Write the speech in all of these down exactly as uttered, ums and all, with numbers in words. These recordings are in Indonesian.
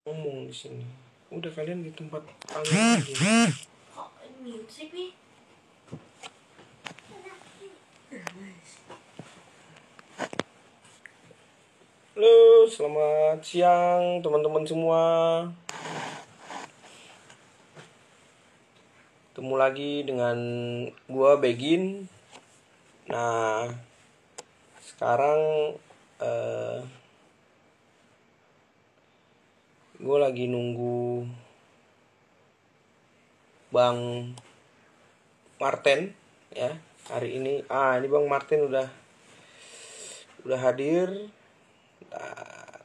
ngomong di sini. Udah kalian di tempat kalian aja. Halo, selamat siang teman-teman semua. Ketemu lagi dengan gua Begin. Nah, sekarang eh, gue lagi nunggu Bang Martin ya hari ini. Ah, ini Bang Martin udah udah hadir. Bentar.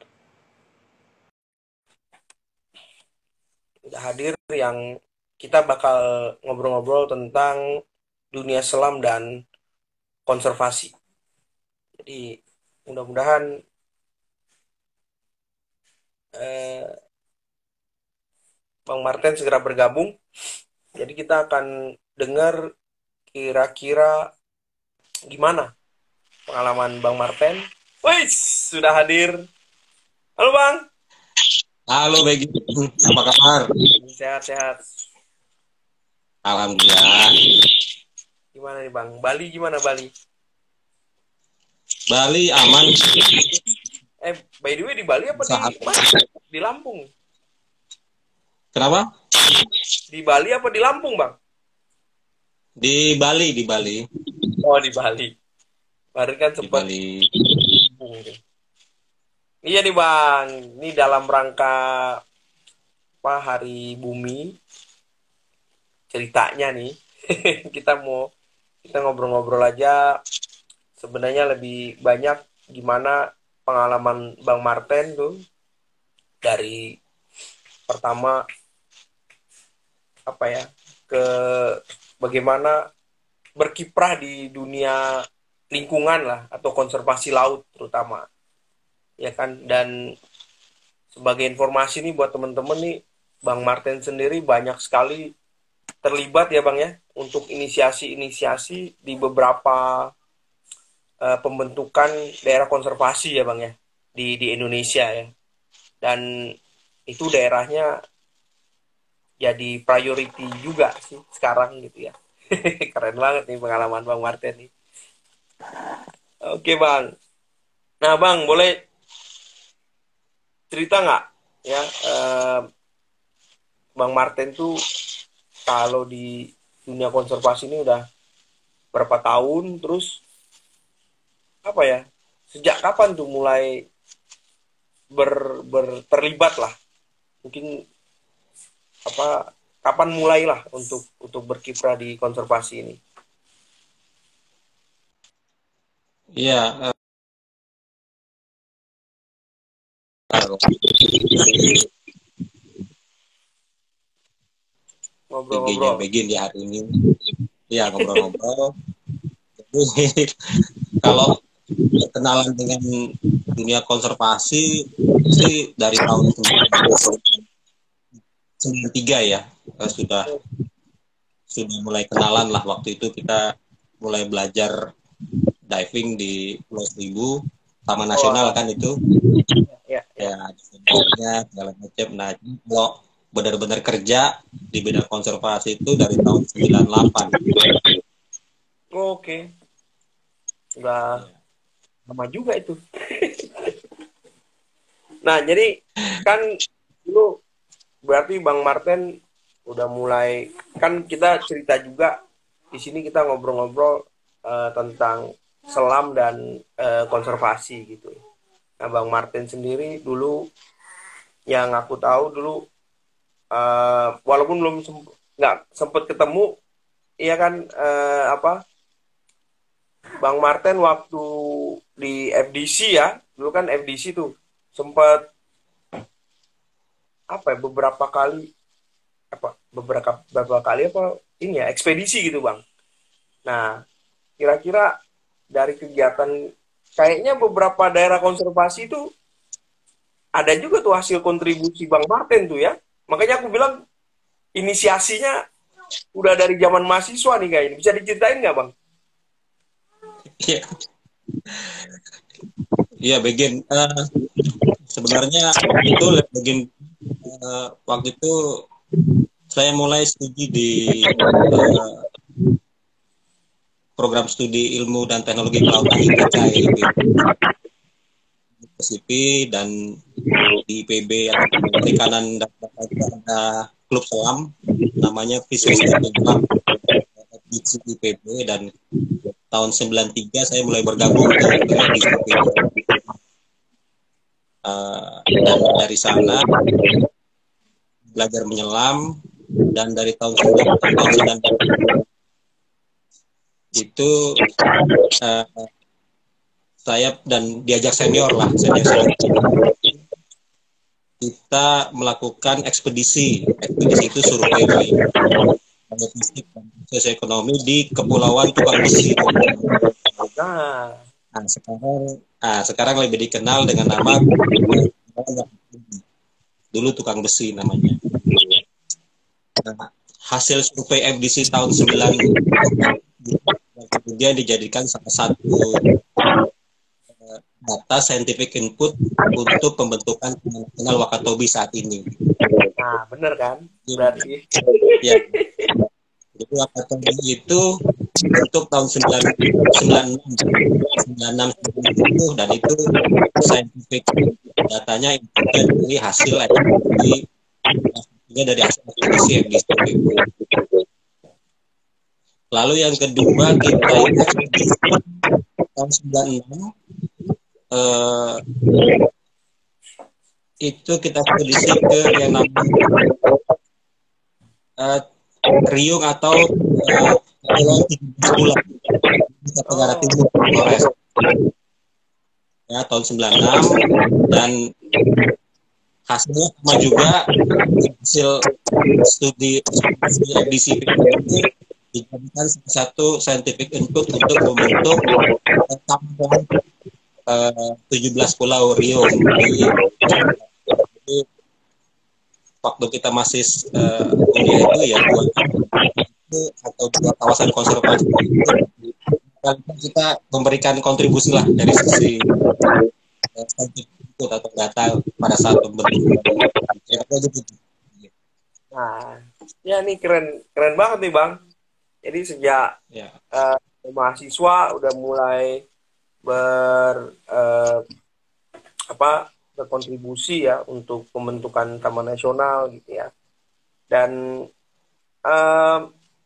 Udah hadir yang kita bakal ngobrol-ngobrol tentang dunia selam dan konservasi. Jadi mudah-mudahan eh, Bang Martin segera bergabung. Jadi kita akan dengar kira-kira gimana pengalaman Bang Martin. Wih, sudah hadir. Halo Bang. Halo Begi, apa kabar? Sehat-sehat. Alhamdulillah. Gimana nih Bang? Bali gimana Bali? Bali aman. Eh, by the way di Bali apa di Saat. mana? Di Lampung. Kenapa? Di Bali apa di Lampung Bang? Di Bali, di Bali. Oh di Bali. Kemarin kan Di sempat Bali. Lampung. Iya nih Bang, ini dalam rangka apa Hari Bumi ceritanya nih. Kita mau kita ngobrol-ngobrol aja sebenarnya lebih banyak gimana pengalaman Bang Martin tuh dari pertama apa ya ke bagaimana berkiprah di dunia lingkungan lah atau konservasi laut terutama ya kan. Dan sebagai informasi nih buat temen-temen nih, Bang Martin sendiri banyak sekali terlibat ya Bang ya untuk inisiasi-inisiasi di beberapa uh, pembentukan daerah konservasi ya Bang ya di di Indonesia ya. Dan itu daerahnya jadi priority juga sih sekarang gitu ya. Keren banget nih pengalaman Bang Martin nih. Oke Bang. Nah Bang boleh cerita nggak ya eh, Bang Martin tuh kalau di dunia konservasi ini udah berapa tahun, terus apa ya, sejak kapan tuh mulai ber, ber terlibat lah, mungkin apa kapan mulailah untuk untuk berkiprah di konservasi ini. Iya, eh, Beginya Ngobrol-ngobrol. Begin di hari ini. Iya, ngobrol-ngobrol. Jadi, kalau kenalan dengan dunia konservasi sih dari tahun sembilan puluh tiga ya. Eh, sudah sudah mulai kenalan lah. Waktu itu kita mulai belajar diving di Pulau Seribu, Taman Nasional Oh kan itu. ya ya. Ya sebenarnya segala macam. Nah, kalau benar-benar kerja di bidang konservasi itu dari tahun sembilan puluh delapan. Oke, udah Ya. lama juga itu. Nah jadi kan dulu berarti Bang Martin udah mulai, kan kita cerita juga di sini, kita ngobrol-ngobrol eh, tentang selam dan eh, konservasi gitu. Nah Bang Martin sendiri dulu yang aku tahu dulu eh, walaupun belum sem- nggak sempet ketemu, iya kan eh, apa Bang Martin waktu di F D C ya, dulu kan F D C tuh sempat apa ya beberapa kali apa beberapa beberapa kali apa ini ya ekspedisi gitu Bang. Nah kira-kira dari kegiatan kayaknya beberapa daerah konservasi itu ada juga tuh hasil kontribusi Bang Martin tuh ya. Makanya aku bilang inisiasinya udah dari zaman mahasiswa nih kayaknya. Bisa diceritain nggak Bang? Iya, ya begin. Uh, sebenarnya itu begin. uh, waktu itu saya mulai studi di uh, program studi ilmu dan teknologi kelautan I T K ya, I P B dan di I P B atau perikanan dan ada klub selam namanya Fisheries Diving Club di I P B, dan tahun sembilan puluh tiga saya mulai bergabung ke edisi I P B. Uh, dan dari sana belajar menyelam, dan dari tahun sembilan puluh itu uh, saya dan diajak senior lah, senior senior kita melakukan ekspedisi. Ekspedisi itu survei logistik dan sosioekonomi di Kepulauan Tukang Besi. Nah, Nah, sekarang, nah, sekarang lebih dikenal dengan nama dulu Tukang Besi namanya. Nah, hasil survei F D C tahun sembilan kemudian dijadikan salah satu data scientific input untuk pembentukan Taman Wakatobi saat ini. nah bener kan? Berarti. Ya. Jadi Wakatobi itu untuk tahun sembilan sembilan enam itu, dan itu scientific datanya itu dari hasil ekspedisi dari hasil ekspedisi F D C. Lalu yang kedua kita ekspedisi tahun sembilan enam eh, itu kita ekspedisi ke yang namanya eh, Riung atau eh, Pulau tujuh belas Pulau Nusa Tenggara Timur, Flores. Ya, tahun sembilan enam, dan hasilnya sama juga, hasil studi F D C itu dijadikan satu scientific input untuk membentuk taman eh, tujuh belas Pulau Riung. Jadi, jadi waktu kita masih uh, kuliah itu ya dua itu atau dua kawasan konservasi itu kita memberikan kontribusi lah dari sisi uh, input atau data pada saat pembentukan. Nah, ya nih keren keren banget nih Bang. Jadi sejak ya. uh, mahasiswa udah mulai ber uh, apa berkontribusi ya untuk pembentukan Taman Nasional gitu ya. Dan um,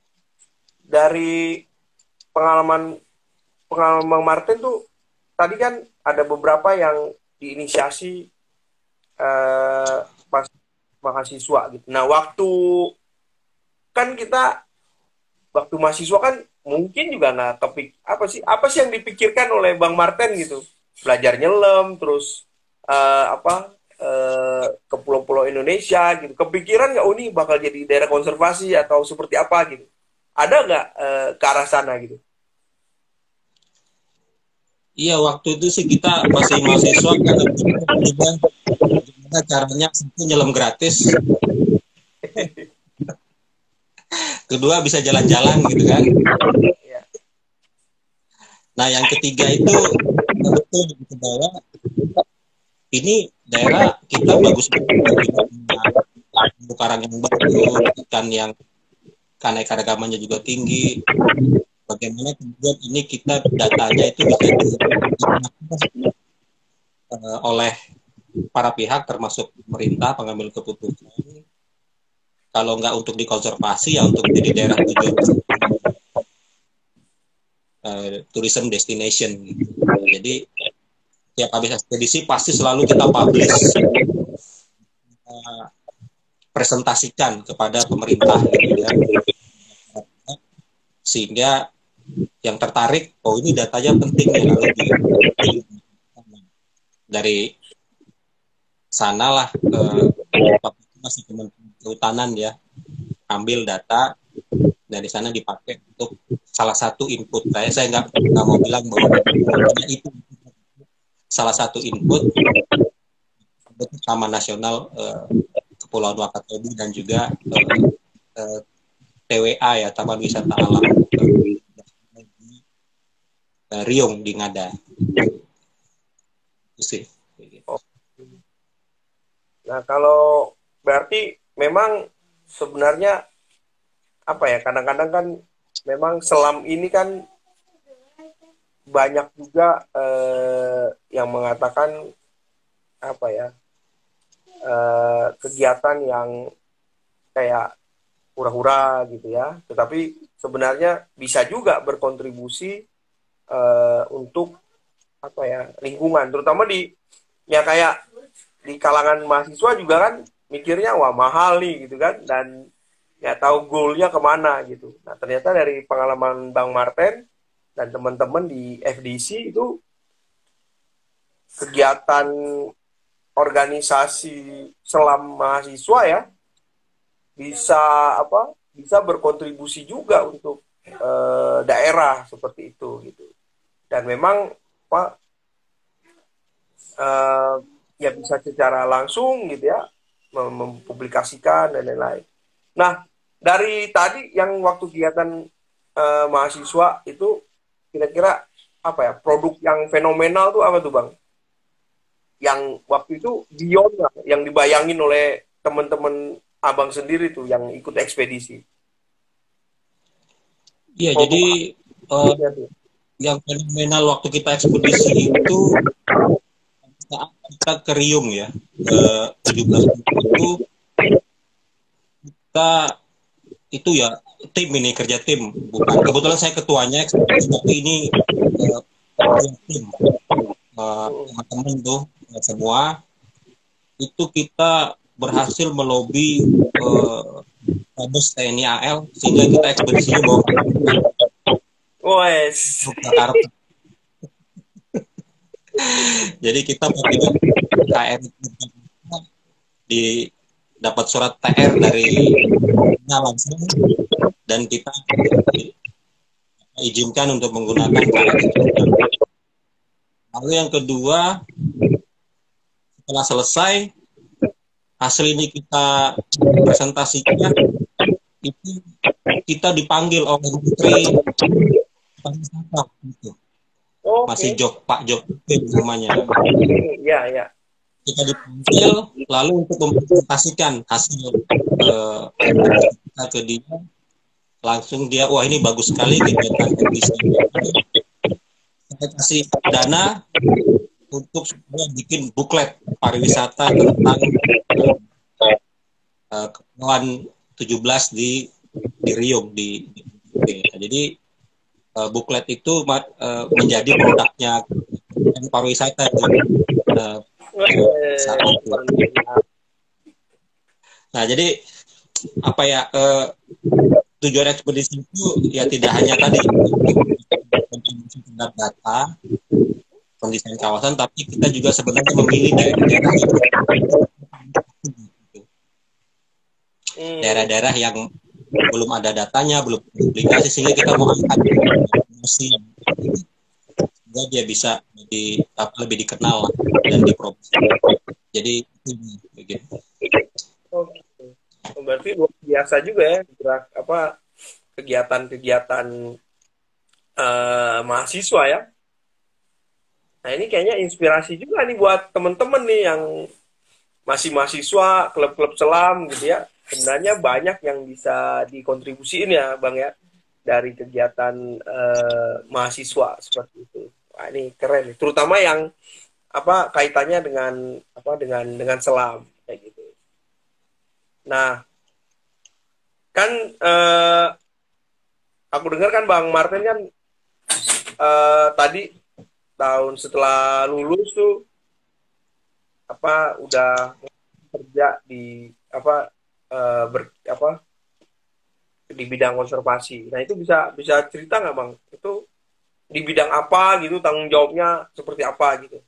dari pengalaman pengalaman Bang Martin tuh tadi kan ada beberapa yang diinisiasi uh, pas mahasiswa gitu. Nah, waktu kan kita waktu mahasiswa kan mungkin juga nggak kepik apa sih apa sih yang dipikirkan oleh Bang Martin gitu, belajar nyelam terus uh, apa uh, ke pulau-pulau Indonesia gitu, kepikiran nggak oh ini bakal jadi daerah konservasi atau seperti apa gitu, ada nggak uh, ke arah sana gitu? Iya, waktu itu sih kita masih mahasiswa kan, juga gimana caranya satu nyelam gratis, kedua bisa jalan-jalan gitu kan. Nah, yang ketiga itu betul gitu bahwa ini daerah kita bagus banget, karang yang bagus, ikan yang keanekaragamannya juga tinggi. Bagaimana kemudian ini kita datanya itu bisa digunakan uh, oleh para pihak termasuk pemerintah pengambil keputusan. Kalau nggak untuk dikonservasi ya untuk jadi daerah tujuan uh, tourism destination. Jadi tiap habis ekspedisi pasti selalu kita publish, uh, presentasikan kepada pemerintah gitu ya, sehingga yang tertarik, oh ini datanya penting nih, lalu di, di, dari sanalah eh, masih Kementerian Kehutanan ya, ambil data dari sana dipakai untuk salah satu input. Saya saya nggak nggak mau bilang bahwa itu salah satu input untuk Taman Nasional eh, Kepulauan Wakatobi dan juga eh, eh, T W A ya, Taman Wisata Alam eh, Riung di Ngada. Itu sih. Nah, kalau berarti memang sebenarnya apa ya, kadang-kadang kan memang selam ini kan banyak juga eh, yang mengatakan apa ya, eh, kegiatan yang kayak hura-hura gitu ya, tetapi sebenarnya bisa juga berkontribusi eh, untuk apa ya, lingkungan, terutama di ya kayak di kalangan mahasiswa juga kan mikirnya wah mahal nih gitu kan, dan nggak tahu goalnya kemana gitu. Nah ternyata dari pengalaman Bang Martin dan teman-teman di F D C itu, kegiatan organisasi selam mahasiswa ya bisa apa, bisa berkontribusi juga untuk eh, daerah seperti itu gitu. Dan memang apa, eh, ya bisa secara langsung gitu ya mem- mempublikasikan dan lain-lain. Nah dari tadi yang waktu kegiatan eh, mahasiswa itu, kira-kira apa ya produk yang fenomenal tuh apa tuh Bang? Yang waktu itu beyond lah, yang dibayangin oleh teman-teman abang sendiri tuh yang ikut ekspedisi. Iya, jadi uh, Produknya tuh. yang fenomenal waktu kita ekspedisi itu saat kita ke Riung ya, ke tujuh belas itu kita itu ya tim ini kerja tim, bukan kebetulan saya ketuanya ekspedisi, tapi ini uh, tim uh, teman-teman tuh semua itu kita berhasil melobi uh, Mabes T N I A L sehingga kita ekspedisinya bawa Wes. Jakarta. Jadi kita pakai K R di dapat surat T R dari langsung dan kita izinkan untuk menggunakan K R. Lalu yang kedua, setelah selesai hasil ini kita presentasikan, itu kita dipanggil oleh Menteri Pariwisata gitu. Okay. Masih Jok, Pak Jok namanya. Ya, ya. Kita dipanggil lalu untuk mempresentasikan hasil eh, kita ke dia, langsung dia wah ini bagus sekali kegiatan ekspedisi. Kita kasih dana untuk supaya bikin buklet pariwisata tentang uh, Kepulauan tujuh belas di di Riung di, di, di jadi uh, buklet itu uh, menjadi produknya pariwisata itu. Uh, saat itu. Nah jadi apa ya uh, tujuan ekspedisi itu ya tidak hanya tadi tentang data pendesain kawasan, tapi kita juga sebenarnya memilih daerah-daerah yang daerah-daerah yang belum ada datanya, belum publikasi, sehingga kita mau angkat promosi sehingga dia bisa lebih apa lebih dikenal dan dipromosi. Jadi begitu. Oke. Berarti luar biasa juga ya gerak apa kegiatan-kegiatan uh, mahasiswa ya. Nah ini kayaknya inspirasi juga nih buat temen-temen nih yang masih mahasiswa, klub-klub selam gitu ya. Sebenarnya banyak yang bisa dikontribusiin ya Bang ya, dari kegiatan eh, mahasiswa seperti itu. Wah ini keren nih, terutama yang apa kaitannya dengan apa dengan dengan selam kayak gitu. Nah kan eh, aku dengar kan Bang Martin kan eh, tadi tahun setelah lulus tuh apa udah kerja di apa uh, ber, apa di bidang konservasi. Nah itu bisa bisa cerita nggak Bang? Itu di bidang apa gitu, tanggung jawabnya seperti apa gitu?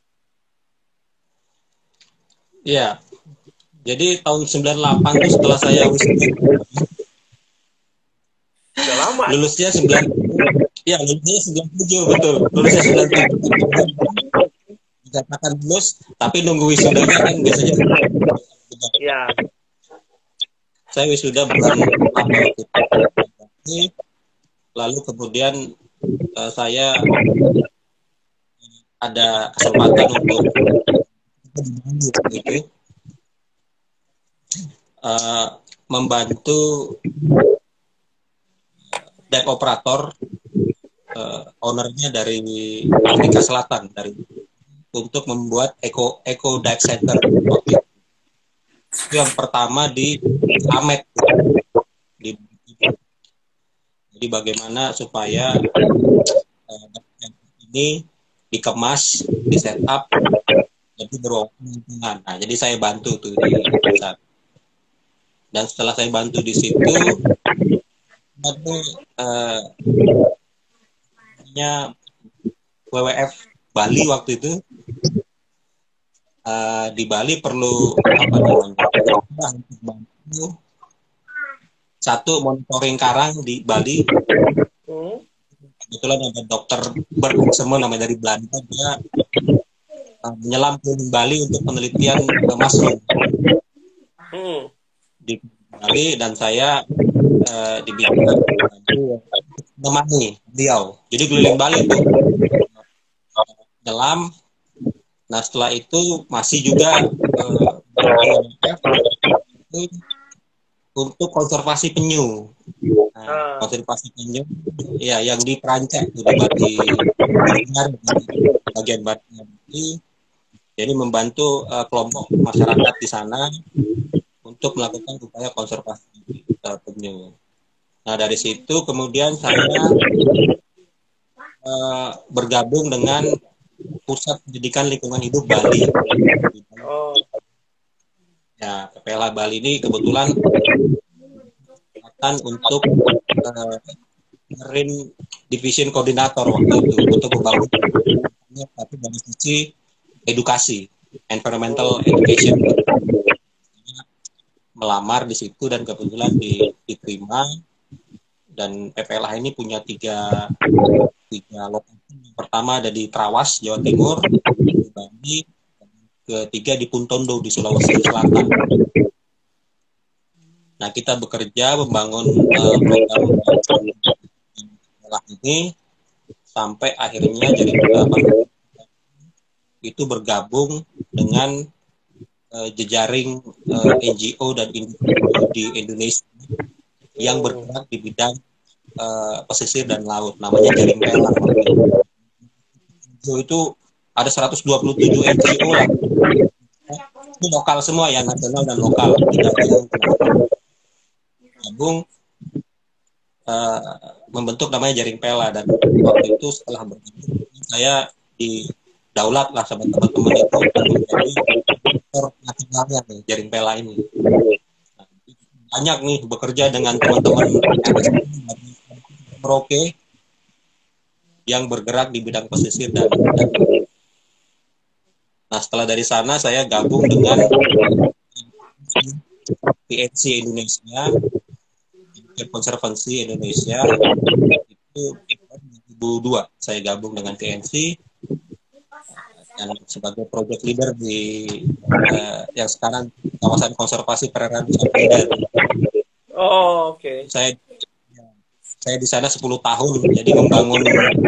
Iya. Jadi tahun sembilan puluh delapan itu setelah saya wisuda. Udah lama. Lulusnya sembilan ya lulusnya sembilan puluh tujuh betul. Lulusnya sembilan puluh tujuh. Dikatakan lulus, tapi nunggu wisudanya kan biasanya. Iya. Saya wisuda bulan April itu. Lalu kemudian uh, saya ada kesempatan untuk gitu. uh, membantu deck operator, uh, ownernya dari Afrika Selatan, dari untuk membuat eco eco dive center. Itu yang pertama di Amet. Di, jadi bagaimana supaya uh, ini dikemas, di setup, jadi berwawasan. Nah, jadi saya bantu tuh di pusat. Dan setelah saya bantu di situ, ada uh, W W F Bali waktu itu. Uh, di Bali perlu apa namanya? Satu, monitoring karang di Bali. Kebetulan ada dokter Bergsema namanya dari Belanda, dia uh, menyelam ke Bali untuk penelitian uh, mushroom hmm. di Bali, dan saya uh, diminta menemani beliau. Jadi keliling Bali itu uh, nyelam. Nah setelah itu masih juga uh, untuk konservasi penyu. Nah, konservasi penyu ya yang di Perancak di bagian barat. Jadi membantu uh, kelompok masyarakat di sana untuk melakukan upaya konservasi uh, penyu. Nah dari situ kemudian saya uh, bergabung dengan Pusat Pendidikan Lingkungan Hidup Bali. Oh. Ya, P P L H Bali ini kebetulan untuk uh, Marine Division Koordinator waktu itu untuk membangun, tapi dari sisi edukasi, environmental education. Melamar di situ dan kebetulan diterima, dan P P L H ini punya tiga tiga lokasi. Yang pertama ada di Trawas, Jawa Timur, di Bali, ketiga di Puntondo di Sulawesi Selatan. Nah, kita bekerja membangun uh, program ini sampai akhirnya jadi beberapa itu bergabung dengan uh, jejaring uh, N G O dan individu di Indonesia yang bergerak di bidang uh, pesisir dan laut, namanya Jaring Pela. Itu ada seratus dua puluh tujuh N G O lah. Itu lokal semua ya, nasional dan lokal. Tidak yang gabung uh, membentuk namanya Jaring Pela, dan waktu itu setelah bergabung saya didaulat lah sama teman-teman itu menjadi nasionalnya nih Jaring Pela ini. Nah, banyak nih bekerja dengan teman-teman Merauke yang bergerak di bidang pesisir dan, dan nah setelah dari sana saya gabung dengan T N C Indonesia, Konservasi Indonesia, itu dua ribu dua saya gabung dengan T N C dan sebagai project leader di uh, yang sekarang kawasan konservasi perairan Nusa Penida. Oh, oke. Okay. Saya saya di sana sepuluh tahun, jadi membangun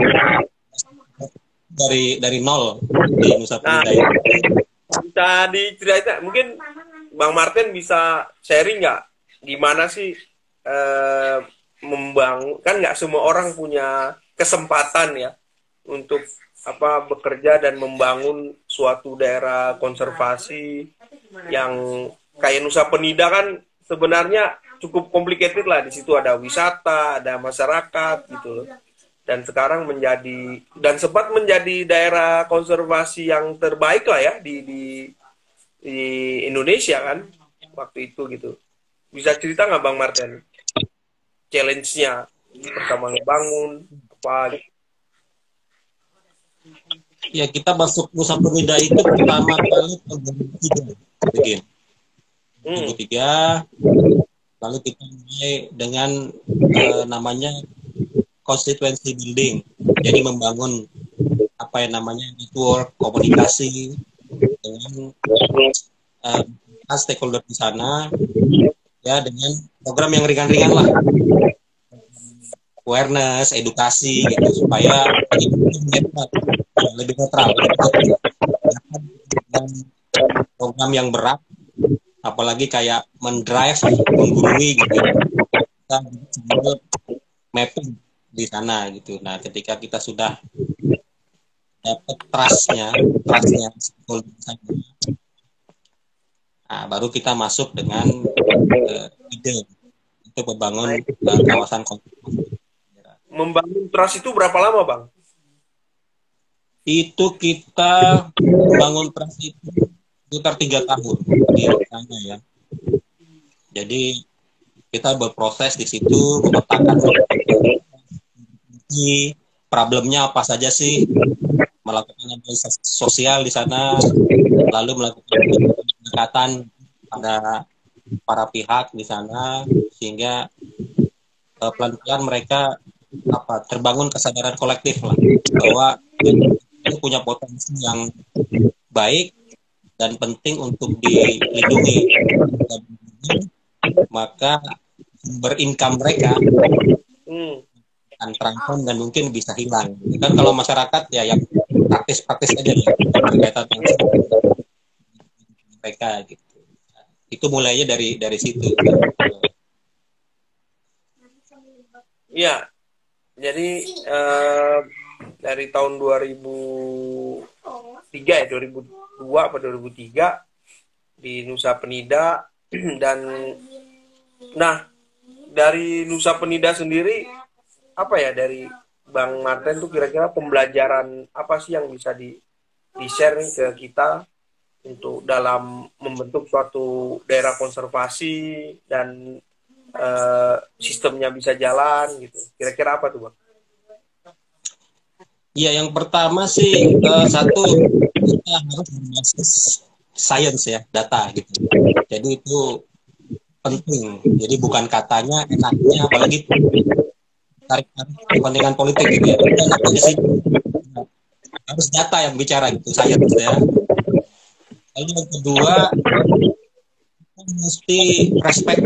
dari dari nol di Nusa Penida. Nah, bisa diceritain, mungkin Bang Martin bisa sharing nggak gimana sih eh, membangun, kan nggak semua orang punya kesempatan ya untuk apa bekerja dan membangun suatu daerah konservasi yang kayak Nusa Penida kan sebenarnya cukup complicated lah. Di situ ada wisata, ada masyarakat gitu loh. Dan sekarang menjadi dan sempat menjadi daerah konservasi yang terbaik lah ya di di, di Indonesia kan waktu itu gitu. Bisa cerita nggak Bang Martin challenge-nya pertama ngebangun apa? Ya kita masuk Nusa Penida itu pertama kali tahun dua ribu tiga, begin. dua ribu tiga, lalu kita mulai dengan uh, namanya constituency building, jadi membangun apa yang namanya network komunikasi dengan uh, stakeholder di sana, ya dengan program yang ringan-ringan lah, awareness, edukasi gitu supaya lebih netral. Dan program yang berat apalagi kayak mendrive, menggurui gitu. Kita sambil mapping di sana gitu. Nah, ketika kita sudah dapat trust-nya, trust-nya, nah, baru kita masuk dengan uh, ide untuk membangun uh, kawasan konservasi. Membangun trust itu berapa lama, Bang? Itu kita membangun trust itu sekitar tiga tahun di sana ya. Jadi kita berproses di situ, memetakan problemnya apa saja sih, melakukan analisis sosial di sana, lalu melakukan pendekatan pada para pihak di sana sehingga uh, pelan-pelan mereka apa terbangun kesadaran kolektif lah bahwa itu punya potensi yang baik dan penting untuk dilindungi, maka berincome mereka Hmm. akan terancam dan mungkin bisa hilang. Kan kalau masyarakat ya yang praktis-praktis aja ya berkaitan dengan mereka gitu. Itu mulainya dari dari situ. Iya. Jadi eh, dari tahun dua ribu tiga ya, dua ribu dua atau dua ribu tiga di Nusa Penida dan nah dari Nusa Penida sendiri apa ya, dari Bang Martin tuh kira-kira pembelajaran apa sih yang bisa di di share nih ke kita untuk dalam membentuk suatu daerah konservasi dan uh, sistemnya bisa jalan gitu. Kira-kira apa tuh, Bang? Iya, yang pertama sih uh, satu kita harus berbasis science ya, data gitu. Jadi itu penting. Jadi bukan katanya enaknya, apalagi tarik-tarik kepentingan politik gitu ya. Enaknya di sini harus data yang bicara gitu, science ya. Lalu yang kedua, kita mesti respect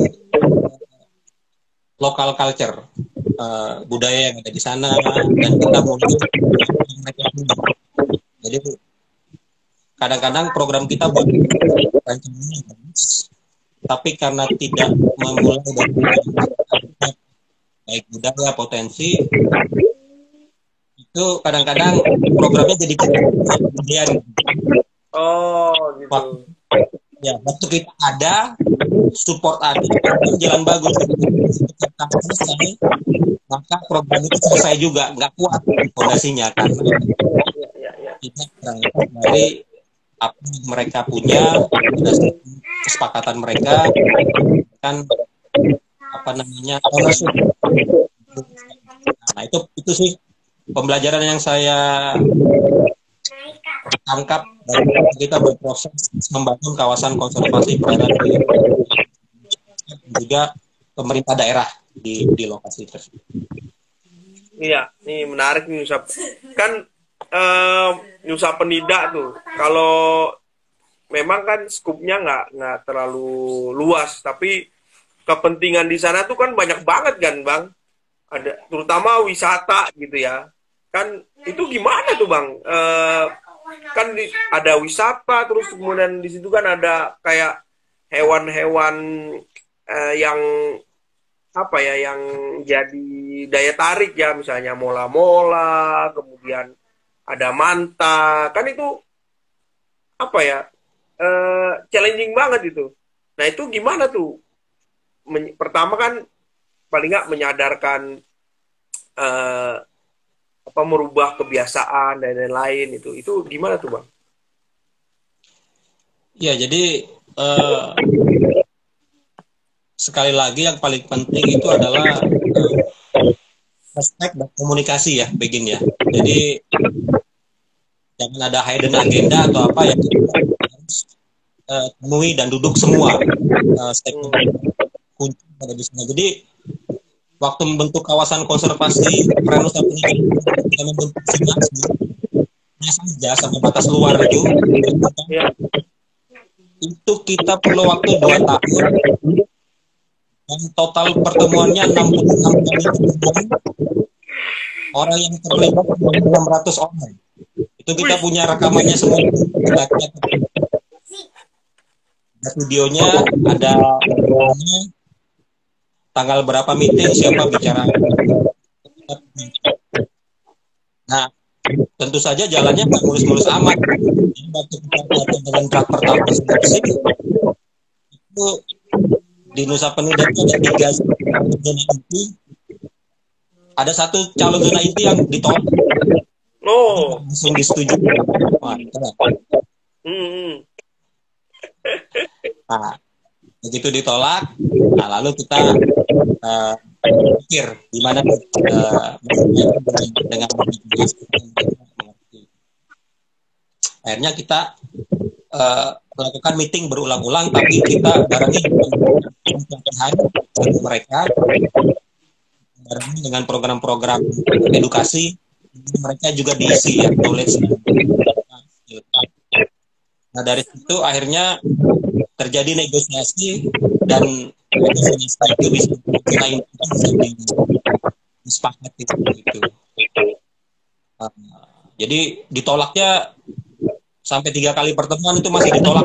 local culture, uh, budaya yang ada di sana, dan kita mau mereka. Jadi kadang-kadang program kita buat rancangannya bagus, tapi karena tidak memulai dari baik budaya potensi, itu kadang-kadang programnya jadi kemudian. Oh, gitu. Waktu, ya, waktu kita ada, support ada, jalan bagus. Ketika selesai, maka program itu selesai juga, nggak kuat fondasinya karena kita berangkat dari apa yang mereka punya, kesepakatan mereka, kan apa namanya ownership. Nah itu itu sih pembelajaran yang saya tangkap dari kita berproses membangun kawasan konservasi perairan juga pemerintah daerah di di lokasi tersebut. Iya, ini menarik nih Nusa. Kan eh, Nusa Penida tuh, kalau memang kan skupnya nggak nggak terlalu luas, tapi kepentingan di sana tuh kan banyak banget kan, Bang. Ada terutama wisata gitu ya. Kan itu gimana tuh, Bang? Eh, kan di, ada wisata, terus kemudian di situ kan ada kayak hewan-hewan eh, yang apa ya, yang jadi daya tarik ya, misalnya mola-mola, kemudian ada manta, kan itu apa ya, eh, challenging banget itu. Nah itu gimana tuh? Men- pertama kan paling nggak menyadarkan eh, apa merubah kebiasaan dan lain-lain itu itu gimana tuh, Bang? Ya jadi uh, sekali lagi yang paling penting itu adalah uh, respect dan komunikasi ya, begin ya. Jadi jangan ada hidden agenda atau apa ya, harus uh, temui dan duduk semua uh, stakeholder kunci pada di sana. Jadi waktu membentuk kawasan konservasi perairan Nusa Penida kita membentuk sinasi saja sampai batas luar itu Ya. itu kita perlu waktu dua tahun dan total pertemuannya enam puluh enam kali pertemuan, orang yang terlibat enam ratus orang. Itu kita punya rekamannya semua. ada videonya, ada tanggal berapa meeting, siapa bicara. Nah, tentu saja jalannya nggak mulus-mulus amat. Jadi waktu kita datang dengan draft pertama seleksi, itu di Nusa Penida itu ada tiga zona inti, ada satu calon zona inti yang ditolak. Oh. Langsung disetujui. Wah, itulah. Hmm. Nah, begitu ditolak, nah lalu kita uh, pikir gimana uh, dengan akhirnya kita uh, melakukan meeting berulang-ulang, tapi kita barengi pelatihan mereka, barengi dengan program-program edukasi, mereka juga diisi ya knowledge. Nah dari situ akhirnya terjadi negosiasi dan negosiasi itu bisa lain bisa disepakati itu. Uh, jadi ditolaknya sampai tiga kali pertemuan itu masih ditolak.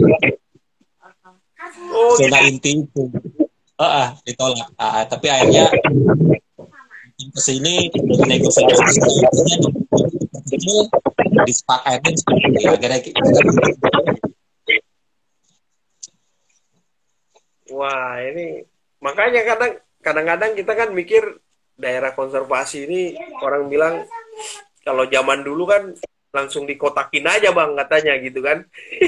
Oh, zona inti itu, uh, uh, ditolak. Uh, tapi akhirnya kesini negosiasi kecil disepakati ya akhirnya kita. Wah, ini makanya kadang kadang-kadang kita kan mikir daerah konservasi ini orang bilang kalau zaman dulu kan langsung dikotakin aja bang katanya gitu kan.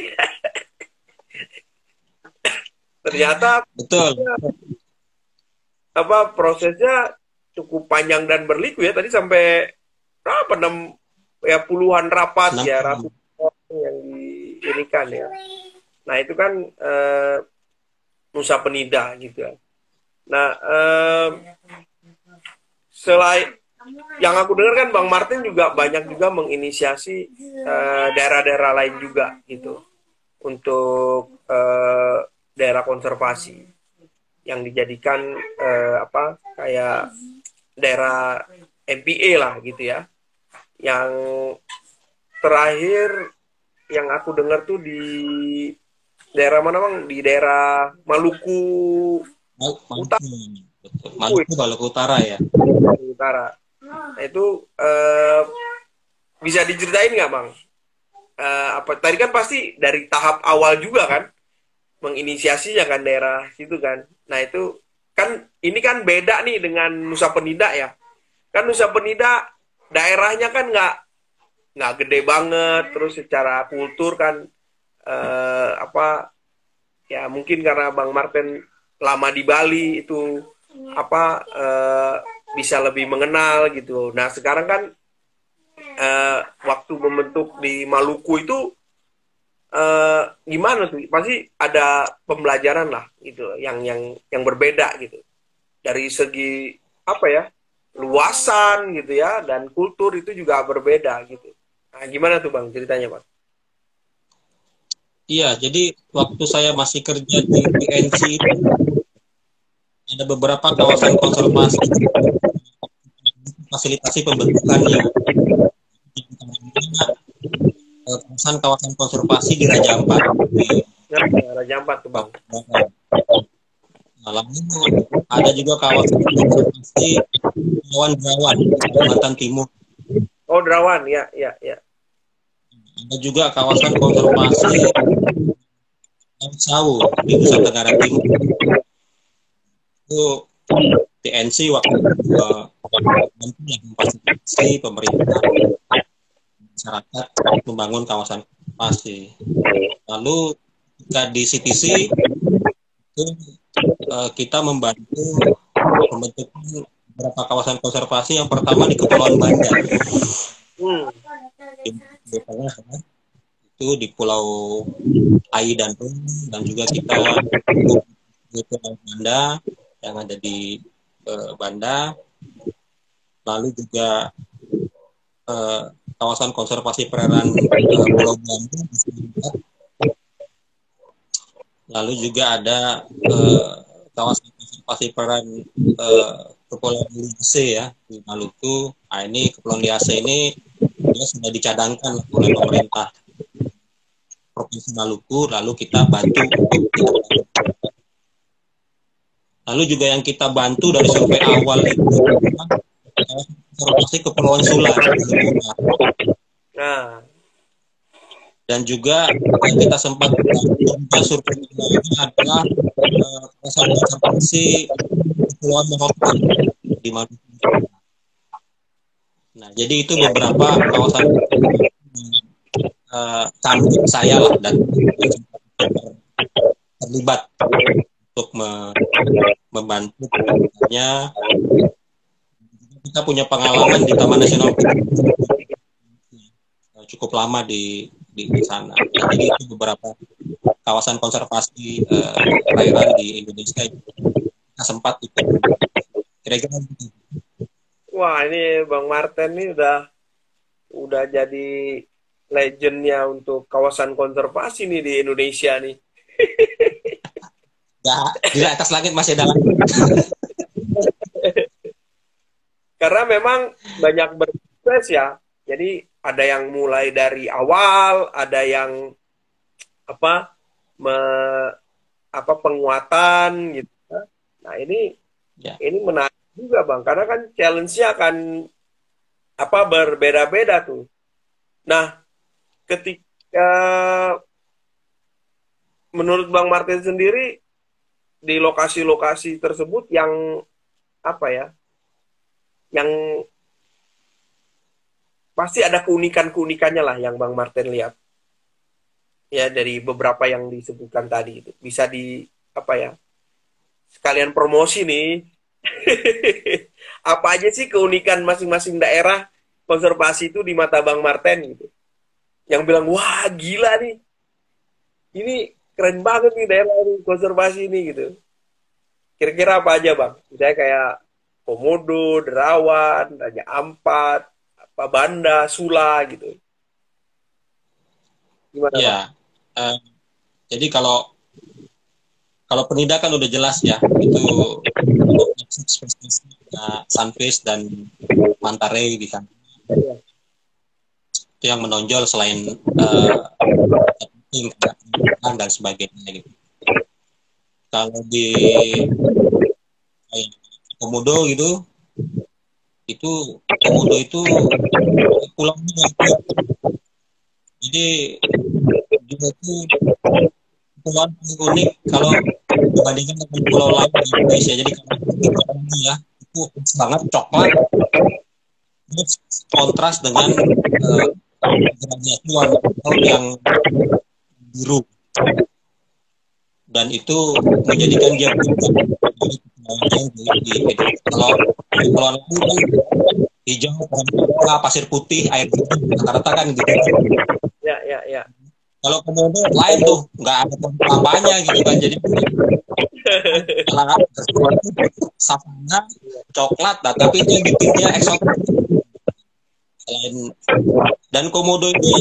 Ternyata betul. Apa prosesnya cukup panjang dan berliku ya, tadi sampai berapa enam ya puluhan rapat ya ratusan yang diinikan ya. Nah itu kan eh, Nusa Penida gitu ya. Nah eh, selain yang aku dengar kan Bang Martin juga banyak juga menginisiasi eh, daerah-daerah lain juga gitu untuk eh, daerah konservasi yang dijadikan eh, apa kayak daerah M P A lah gitu ya. Yang terakhir yang aku dengar tuh di daerah mana bang? Di daerah Maluku Utara. Maluku, Maluku Utara ya. Maluku Utara. Nah, itu eh, bisa diceritain nggak bang? Eh, apa tadi kan pasti dari tahap awal juga kan menginisiasi ya kan daerah situ kan. Nah itu kan ini kan beda nih dengan Nusa Penida ya. Kan Nusa Penida daerahnya kan nggak nggak gede banget, terus secara kultur kan eh, apa ya mungkin karena Bang Martin lama di Bali itu apa eh, bisa lebih mengenal gitu. Nah sekarang kan eh, waktu membentuk di Maluku itu eh, gimana tuh? Pasti ada pembelajaran lah gitu, yang yang yang berbeda gitu dari segi apa ya luasan gitu ya dan kultur itu juga berbeda gitu. Nah, gimana tuh bang ceritanya bang? Iya, jadi waktu saya masih kerja di P N C itu ada beberapa kawasan konservasi fasilitasi pembentukannya. Kawasan-kawasan konservasi di Raja Ampat. Ya, Raja Ampat tuh bang. Nah, lalu ada juga kawasan konservasi Kepulauan Derawan, Kalimantan Timur. Oh Derawan, ya, ya, ya. Ada juga kawasan konservasi Sawu di Nusa Tenggara Timur. Itu T N C waktu uh, memfasilitasi pemerintah masyarakat membangun kawasan konservasi. Lalu di C T C itu uh, kita membantu membentuk beberapa kawasan konservasi. Yang pertama di Kepulauan Banda. Hmm. Di, di tengah, itu di Pulau Ai dan Rum, dan juga kita di Pulau Banda yang ada di uh, Banda. Lalu juga uh, kawasan konservasi perairan uh, Pulau Banda. Lalu juga ada uh, kawasan konservasi perairan uh, Kepulauan Liase ya di Maluku. Nah ini Kepulauan Liase ini dia sudah dicadangkan oleh pemerintah Provinsi Maluku, lalu kita bantu untuk lalu juga yang kita bantu dari survei awal itu informasi Kepulauan Sula. Nah, dan juga yang kita sempat juga survei ini adalah uh, kawasan konservasi Kepulauan Morotai di Maluku. Nah, jadi itu beberapa kawasan uh, kami saya lah dan terlibat untuk me membantu nya. Kita punya pengalaman di Taman Nasional cukup lama di di, di sana. Nah, jadi itu beberapa kawasan konservasi uh, perairan di Indonesia yang kita sempat ikut. Kira-kira gitu. wah ini Bang Martin nih udah udah jadi legendnya untuk kawasan konservasi nih di Indonesia nih. Ya, di atas langit masih ada langit. Karena memang banyak berproses ya. Jadi ada yang mulai dari awal, ada yang apa me, apa penguatan gitu. Nah ini Ya. ini menarik juga Bang, karena kan challenge-nya akan apa berbeda-beda tuh. Nah, ketika menurut Bang Martin sendiri di lokasi-lokasi tersebut yang apa ya? Yang pasti ada keunikan-keunikannya lah yang Bang Martin lihat. Ya dari beberapa yang disebutkan tadi itu. Bisa di apa ya? Sekalian promosi nih. Apa aja sih keunikan masing-masing daerah konservasi itu di mata Bang Martin gitu. Yang bilang, wah gila nih. Ini keren banget nih daerah konservasi ini gitu. Kira-kira apa aja Bang? Misalnya kayak Komodo, Derawan, Raja Ampat, apa Banda, Sula gitu. Gimana Ya. Bang? Uh, jadi kalau kalau penindakan udah jelas ya, itu spesies uh, sunfish dan manta ray di sana. Itu yang menonjol selain uh, dan sebagainya gitu. Kalau di Komodo gitu, itu Komodo itu pulaunya itu, jadi dia itu pulau unik kalau dibandingkan dengan pulau lain di Indonesia. Jadi kalau ini ya itu sangat coklat, terus kontras dengan uh, gradasi warna yang biru, dan itu menjadikan dia di, di, kalau di pulau lain kan hijau, pasir putih, air putih, rata-rata kan gitu. Ya, ya, ya. Kalau Komodo lain tuh nggak ada apa-apanya gitu kan, jadi savana coklat, nah, tapi dia bikin dia eksotis. Selain dan Komodo ini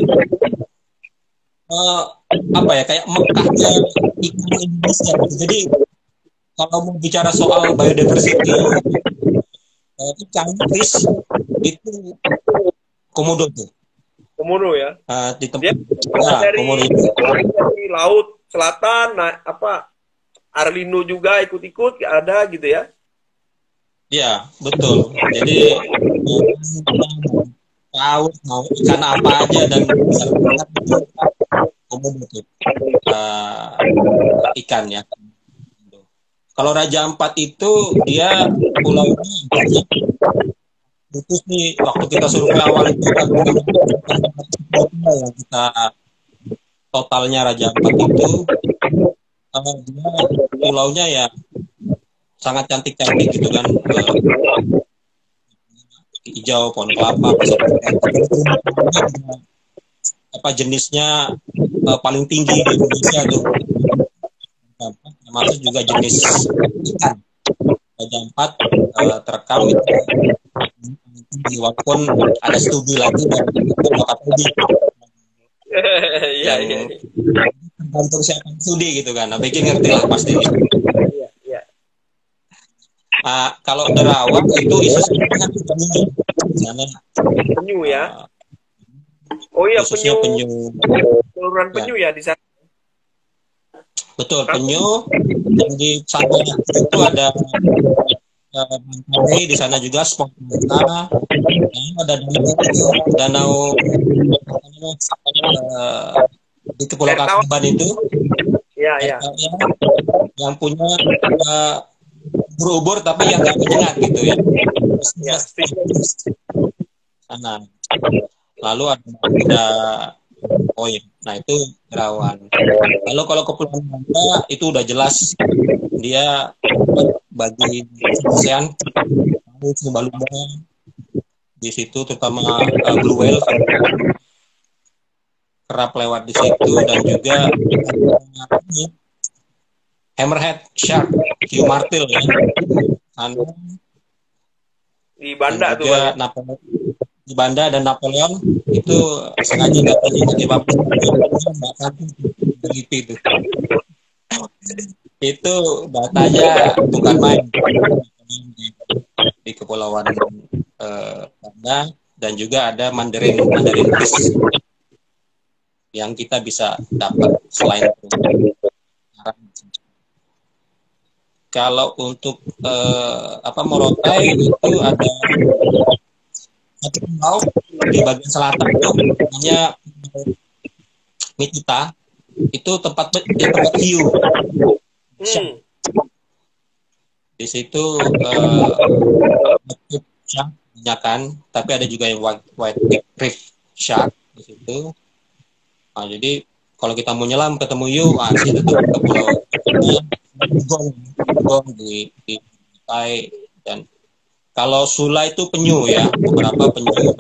uh, apa ya kayak mekahnya ikan Indonesia gitu. Jadi kalau mau bicara soal biodiversity, uh, ikan fish itu Komodo tuh. Komodo ya. Uh, di tempat ya, ya, dari, Komodo itu. dari laut selatan, nah apa Arlindo juga ikut-ikut ada gitu ya? Iya betul. Jadi tahu mau ikan apa aja dan bisa banget itu Komodo tuh uh, ikan ya. Kalau Raja Ampat itu dia pulaunya banyak. Itu sih waktu kita survei awal itu kan yang kita totalnya Raja Ampat itu uh, dia pulaunya ya sangat cantik-cantik gitu kan, uh, hijau, pohon kelapa, apa jenisnya uh, paling tinggi di Indonesia tuh, termasuk juga jenis ikan. Raja Ampat uh, terekam itu walaupun ada studi lagi dan studi Iya, yang iya. tergantung siapa studi gitu kan. Nah, bikin ngerti lah pasti. Iya, iya. Uh, kalau Derawan itu isu sebenarnya penyu. Penyu ya. Oh iya, khususnya penyu, penyu. saluran Ya, penyu ya di sana. betul, Aku, penyu. Dan di sana itu ada eh, pantai, di sana juga spot wisata. Nah, ada danau itu, danau apa namanya, eh, di Kepulauan air tawar. Kakaban itu, Ya, air ya. tawar yang punya eh, ubur-ubur tapi yang nggak menyengat gitu ya. Terus Ya, setuju. sana. Lalu ada, ada koin. Nah itu Derawan. Lalu kalau Kepulauan Banda itu udah jelas dia bagi ASEAN lumba-lumba di situ, terutama uh, blue whale kerap lewat di situ, dan juga ada hammerhead shark, hiu martil ya, sana, Di dan Banda tuh bang ya. juga Napoleon di Banda dan Napoleon itu sengaja datanya menyebabkan peneliti itu. Itu datanya bukan main di, di Kepulauan eh, Banda, dan juga ada Mandarin Mandarin fish yang kita bisa dapat selain itu. Kalau untuk eh, apa Morotai itu ada satu pulau di bagian selatan tuh namanya Mitita, itu tempat dia tempat hiu shark. Hmm. Di situ eh, shark banyak kan, tapi ada juga yang white white reef shark di situ. Nah, jadi kalau kita mau nyelam ketemu hiu, ah di situ tuh ke pulau Gong, Gong di di Pantai. Dan kalau Sula itu penyu ya, beberapa penyu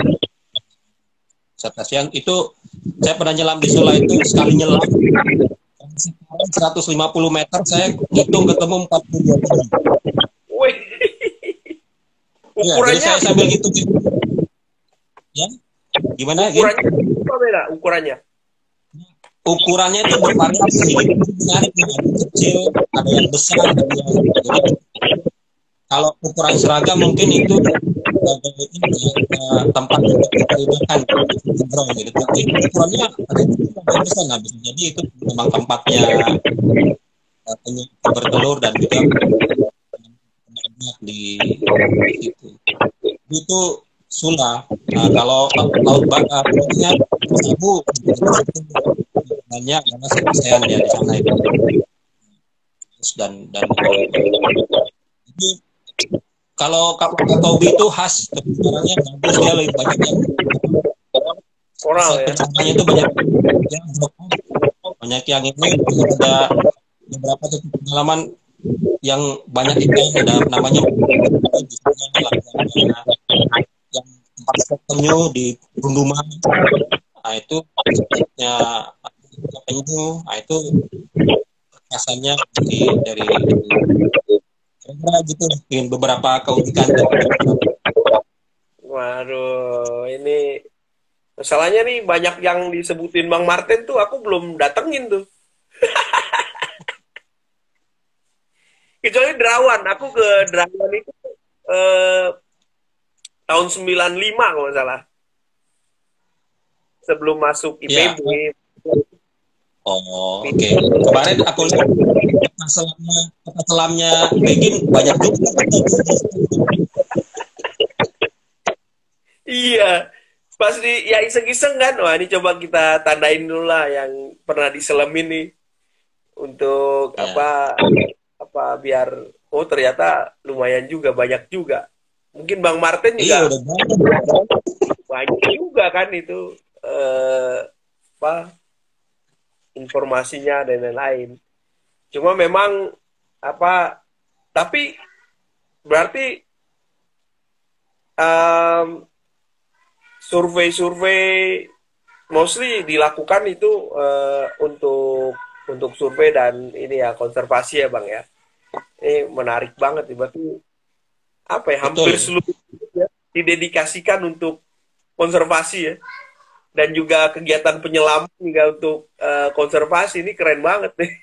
cetacean itu. Saya pernah nyelam di Sula itu, sekali nyelam seratus lima puluh meter saya ngitung ketemu empat puluh dua penyu. Wih, Ya, jadi ukurannya, saya sambil ngitung ya. Gimana, Gin? ukurannya apa beda? Ukurannya. Ukurannya itu bervariasi. Jadi menarik, ada yang kecil, ada yang besar, ada yang, jadi kalau ukuran seragam mungkin itu sebagai ini ya, eh, tempat untuk diberi makan gitu. Gitu. Tapi ukurannya ada yang kecil, ada yang besar. Nah, bisa jadi itu memang tempatnya eh, penyu bertelur dan juga banyak di, di situ. Itu Sula. Nah, kalau laut bakar punya Sabu banyak karena ASEAN ya di sana itu. dan dan jadi kalau kapal Tobi itu khas pencariannya bagus, dia lebih banyak yang Koral ya. pencariannya itu banyak yang banyak yang ini ada beberapa titik pengalaman yang banyak ikan, ada namanya yang tempat penyu di Gunduman. Nah itu tempatnya penyu. Nah itu rasanya dari dari kira gitu, bikin beberapa keunikan. Waduh, ini masalahnya nih banyak yang disebutin Bang Martin tuh aku belum datengin tuh. Kecuali Derawan, aku ke Derawan itu eh, tahun sembilan puluh lima kalau nggak salah. Sebelum masuk Ya, I P B. oh oke. Okay. Kemarin aku lihat kata selamnya, kata selamnya Begin banyak juga. Iya. Pas di ya iseng-iseng kan, wah ini coba kita tandain dulu lah yang pernah diselemin nih untuk Ya, apa apa biar oh ternyata lumayan juga banyak juga. Mungkin Bang Martin iya juga udah banyak. banyak juga kan itu eh, apa informasinya dan lain-lain. Cuma memang apa tapi berarti um, survei-survei mostly dilakukan itu uh, untuk untuk survei dan ini ya konservasi ya bang ya. Ini menarik banget nih berarti apa ya hampir Betul. seluruh ya, didedikasikan untuk konservasi ya dan juga kegiatan penyelam juga untuk uh, konservasi ini keren banget nih.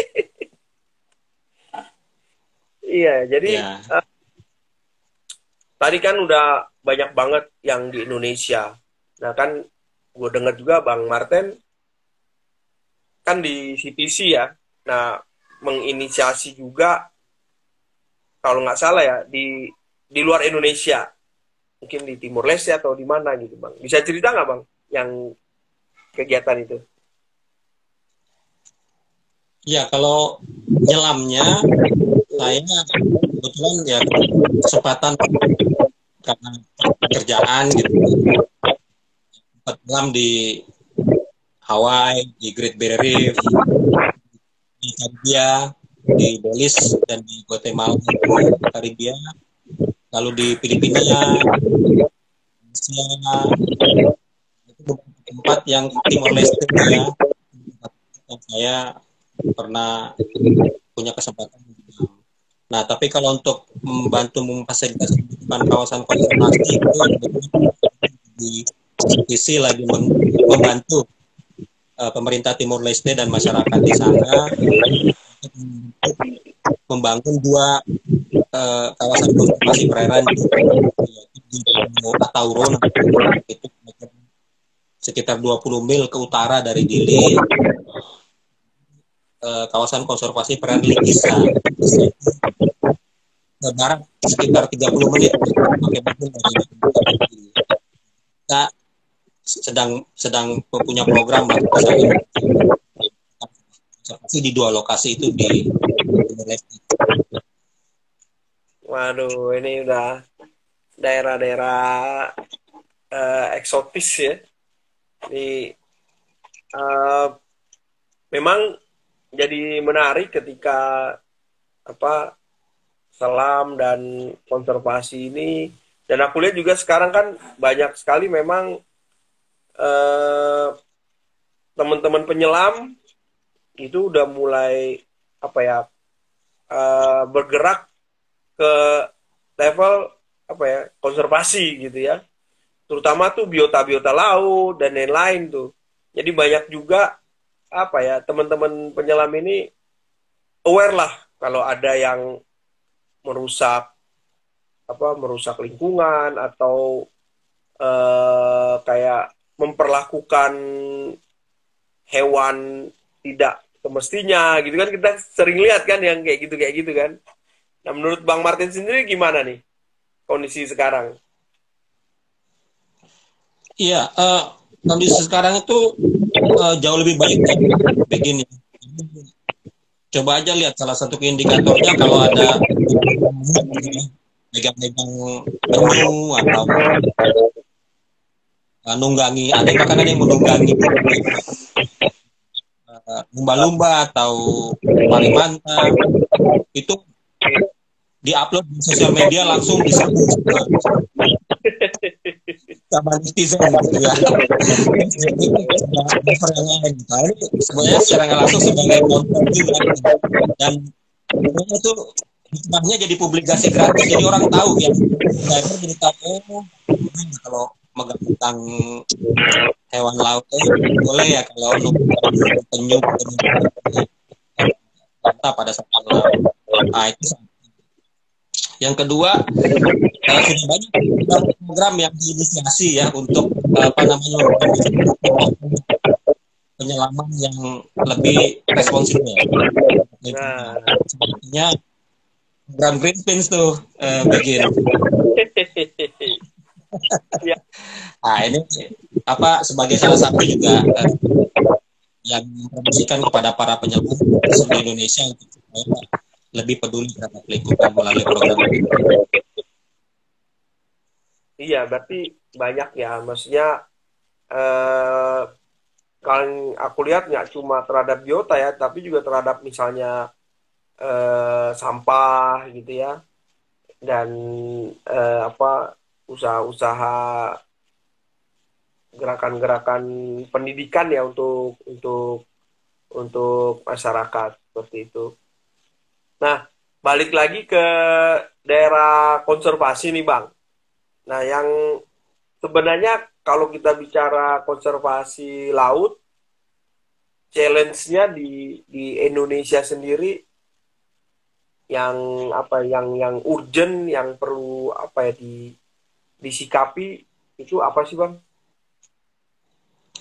Iya jadi Ya, uh, tadi kan udah banyak banget yang di Indonesia. Nah kan gue dengar juga Bang Martin kan di C P C ya. Nah, menginisiasi juga kalau nggak salah ya di di luar Indonesia, mungkin di Timur Leste atau di mana gitu Bang. Bisa cerita nggak Bang yang kegiatan itu? Ya, kalau nyelamnya saya kebetulan ya kesempatan karena kerjaan gitu sempat nyelam di Hawaii, di Great Barrier Reef, di Karibia, di Belize dan di Guatemala di Karibia, lalu di Filipina, Malaysia, itu beberapa tempat yang Timor Leste ya, yang saya pernah punya kesempatan. Nah, tapi kalau untuk membantu memfasilitasi kehidupan kawasan konservasi itu di sisi lagi membantu uh, pemerintah Timor Leste dan masyarakat di sana membangun dua uh, kawasan konservasi perairan di Atauro itu sekitar dua puluh mil ke utara dari Dili, uh, kawasan konservasi perairan Likisa ke barat sekitar tiga puluh menit pakai mobil dari kita sedang sedang punya program konservasi di dua lokasi itu di Waduh, ini udah daerah-daerah uh, eksotis ya. Ini uh, memang jadi menarik ketika apa selam dan konservasi ini, dan aku lihat juga sekarang kan banyak sekali memang uh, teman-teman penyelam itu udah mulai apa ya uh, bergerak ke level apa ya konservasi gitu ya, terutama tuh biota-biota laut dan lain-lain tuh. Jadi banyak juga apa ya teman-teman penyelam ini aware lah kalau ada yang merusak apa merusak lingkungan atau eh, kayak memperlakukan hewan tidak semestinya gitu kan, kita sering lihat kan yang kayak gitu kayak gitu kan. Nah, menurut Bang Martin sendiri gimana nih kondisi sekarang? Iya, uh, kondisi sekarang itu uh, jauh lebih baik ya. Begini, coba aja lihat salah satu indikatornya kalau ada megang-megang penyu atau uh, nunggangi, ada yang bahkan ada yang menunggangi uh, lumba-lumba atau parimanta, itu diupload di sosial media langsung diserbu sama netizen gitu ya. Sebenarnya secara nggak langsung sebagai konten juga dan itu hikmahnya jadi publikasi gratis, jadi orang tahu ya, saya jadi tahu oh, kalau megang hewan laut eh, boleh ya kalau untuk penyu mantap pada saat laut. Nah, itu yang kedua, uh, sudah banyak program yang diinisiasi ya untuk uh, apa namanya penyelaman yang lebih responsif ya. Nah. Sebenarnya program Greenpeace tuh uh, bikin. Nah ini apa sebagai salah satu juga uh, yang mempromosikan kepada para penyelam di Indonesia untuk lebih peduli terhadap lingkungan melalui program ini. Iya, berarti banyak ya, maksudnya eh, kalau aku lihat nggak cuma terhadap biota ya, tapi juga terhadap misalnya eh, sampah gitu ya, dan eh, apa usaha-usaha gerakan-gerakan pendidikan ya untuk untuk untuk masyarakat seperti itu. Nah, balik lagi ke daerah konservasi nih Bang. Nah, yang sebenarnya kalau kita bicara konservasi laut, challenge-nya di di Indonesia sendiri yang apa yang yang urgent, yang perlu apa ya di disikapi itu apa sih Bang?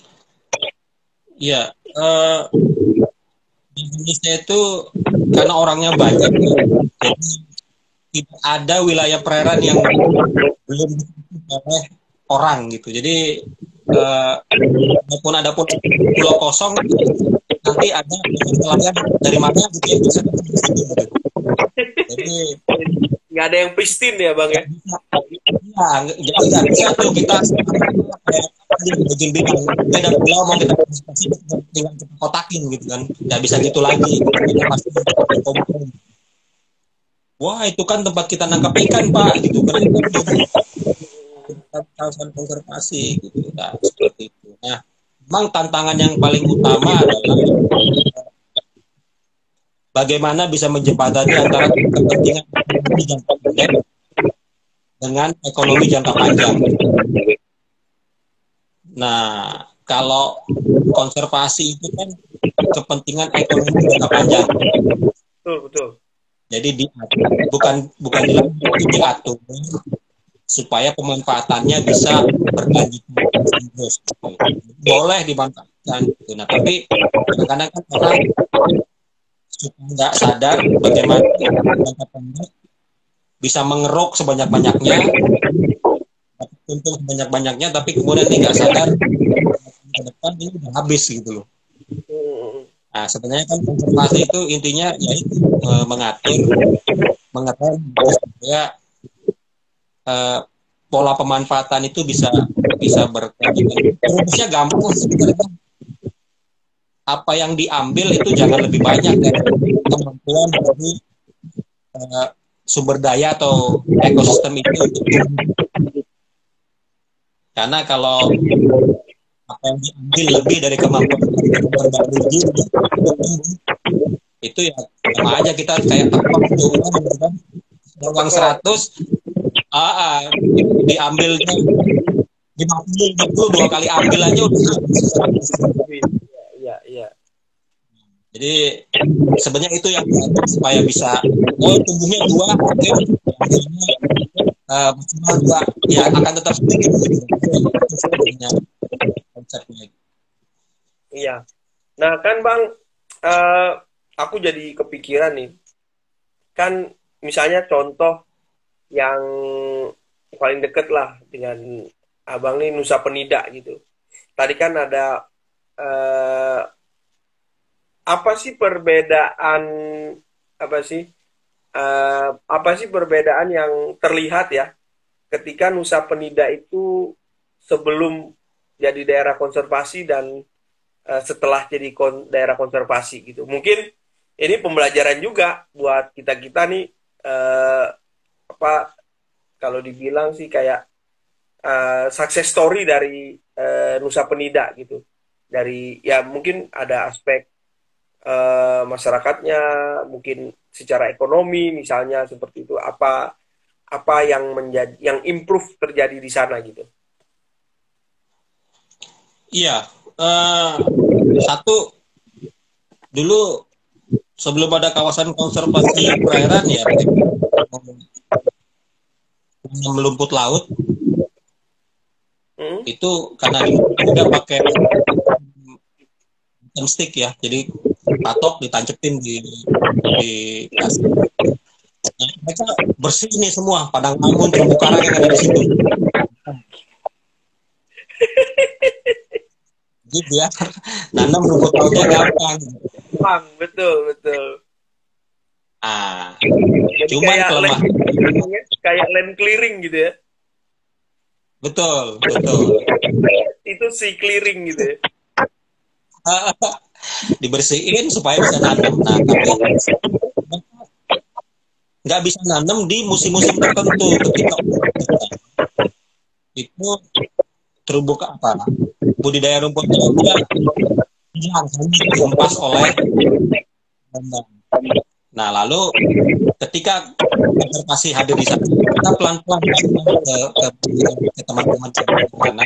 Iya, uh, di Indonesia itu karena orangnya banyak, jadi tidak ada wilayah perairan yang belum oleh orang gitu. Jadi uh, walaupun ada pulau kosong, nanti ada nelayan dari mana gitu yang bisa gitu. Jadi nggak ada yang pristine ya bang ya? Ya, jadi nggak bisa tuh kita bikin bidang beda pulau mau kita tinggal kita kotakin gitu kan, nggak bisa gitu lagi. Kita pasti wah itu kan tempat kita nangkap ikan pak gitu kan, kawasan konservasi gitu. Nah seperti itu. Nah memang tantangan yang paling utama adalah bagaimana bisa menjembatani antara kepentingan jangka pendek dengan ekonomi jangka panjang. Nah, kalau konservasi itu kan kepentingan ekonomi jangka panjang. Betul, betul. Jadi di, bukan bukan dilakukan, diatur supaya pemanfaatannya bisa berkelanjutan. Boleh dimanfaatkan. Nah, tapi kadang-kadang kan orang nggak sadar bagaimana jangka pendek bisa mengeruk sebanyak-banyaknya, untung sebanyak-banyaknya, tapi kemudian ini nggak sadar ke depan ini udah habis gitu loh. Nah sebenarnya kan konservasi itu intinya yaitu e, mengatur, mengeram supaya e, pola pemanfaatan itu bisa bisa berkelanjutan. Rumusnya gampang sebenarnya. Apa yang diambil itu jangan lebih banyak dari kemampuan dari e, sumber daya atau ekosistem itu untuk karena kalau apa yang diambil lebih dari kemampuan berbagi itu ya sama aja kita kayak tekok uang kan uang seratus ah, ah diambilnya lima puluh dua kali ambil aja udah iya iya. Jadi sebenarnya itu yang supaya bisa oh tumbuhnya dua oke uh, dua ya akan tetap sedikit konsepnya. Iya. Nah kan bang, uh, aku jadi kepikiran nih. Kan misalnya contoh yang paling deket lah dengan abang nih Nusa Penida gitu. Tadi kan ada uh, apa sih perbedaan apa sih uh, apa sih perbedaan yang terlihat ya ketika Nusa Penida itu sebelum jadi daerah konservasi dan uh, setelah jadi kon daerah konservasi gitu. Mungkin ini pembelajaran juga buat kita-kita nih uh, apa kalau dibilang sih kayak uh, success story dari uh, Nusa Penida gitu. Dari ya mungkin ada aspek uh, masyarakatnya, mungkin secara ekonomi misalnya seperti itu apa apa yang menjadi yang improve terjadi di sana gitu. Iya, uh, satu dulu sebelum ada kawasan konservasi perairan ya melumput laut hmm? Itu karena udah pakai stick ya, jadi patok ditancepin di di kasih. Nah, mereka bersih nih semua padang ambon terumbu karang yang ada di situ. Jadi biar nanam rumput lautnya gampang. Gampang, betul betul. Ah, jadi cuman kayak kelemah. Land, kayak land clearing gitu ya. Betul, betul. Itu si clearing gitu ya. Dibersihin supaya bisa nanam. Nah, tapi nggak bisa nanam di musim-musim tertentu ketika itu terumbu apa budidaya rumput lautnya hilang dihempas oleh rendang. Nah lalu ketika konservasi hadir di sana kita pelan-pelan ke, ke, ke teman-teman sana